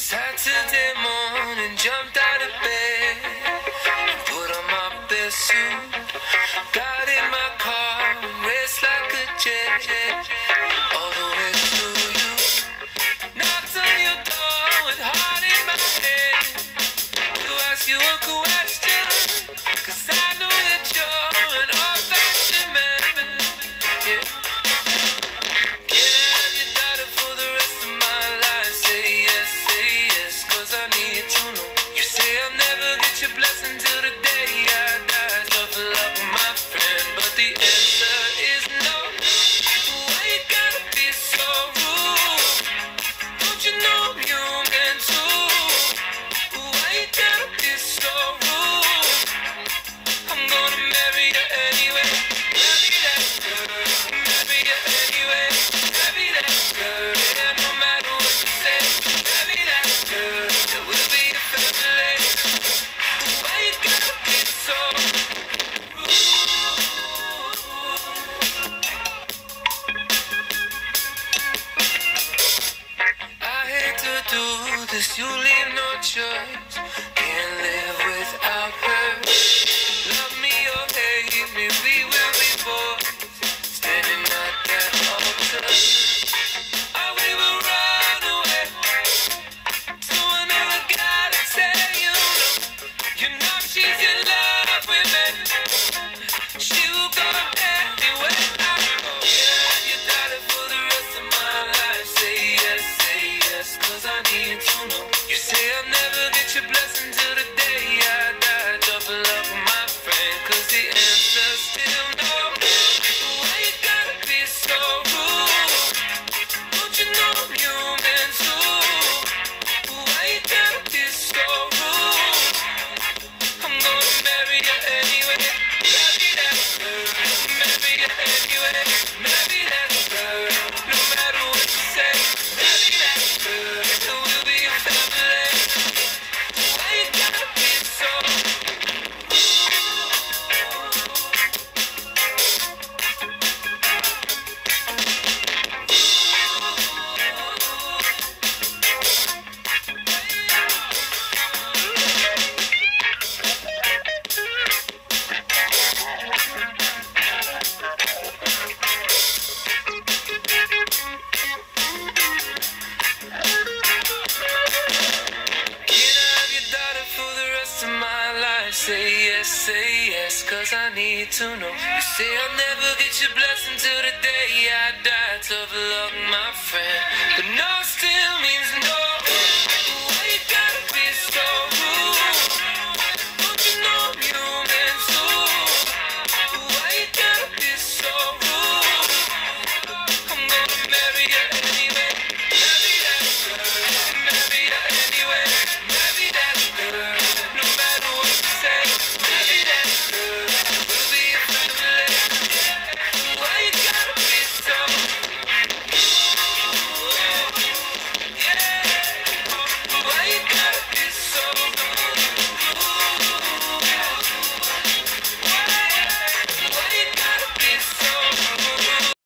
Saturday morning, jumped out of bed, put on my best suit, got in my car and raced like a jet, all the way to you. Knocked on your door with heart in my head to ask you a question, 'cause I know that you're an old-fashioned man. Yeah. Can I have your daughter for the rest of my life? Say yes, 'cause I need to know. You say I'll never get your blessing till the day I die. Tough luck, my friend, but the answer is no. Why you gotta be so rude? Don't you know I'm human too? Why you gotta be so rude? I'm gonna marry you anyway. Marry that girl, marry you anyway. Marry that girl, and no matter what you say. Marry that girl, there will be a family. Why you gotta be so rude? I hate to do this, you leave no choice. Can't live without her. Love me or hate me, we will be boys. Standing at that altar. We will run away to another guy to say you know she's in love with me. She will go anywhere I go. Yeah, you got it for the rest of my life. Say yes, 'cause I need to know. You say I'll never get your blessing till the day I die. Double love, my friend, 'cause the answer's still no. Why you gotta be so rude? Don't you know I'm human too? Why you gotta be so rude? I'm gonna marry you anyway. Marry that girl, marry you anyway. Marry that girl, no matter what you say. Marry that girl, there will be a family. Why you gotta be so rude? Can I have your daughter for the rest of my life? Say yes, 'cause I need to know. You say I'll never get your blessing till the day I die. Tough luck, my friend, but no